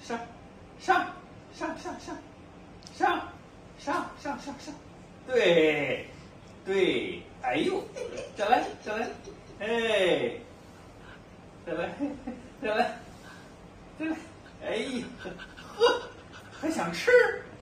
上，上，上上上，上，上上上上，对，对，哎呦，再来再来，哎，再来再来再来，哎呀，呵，还想吃？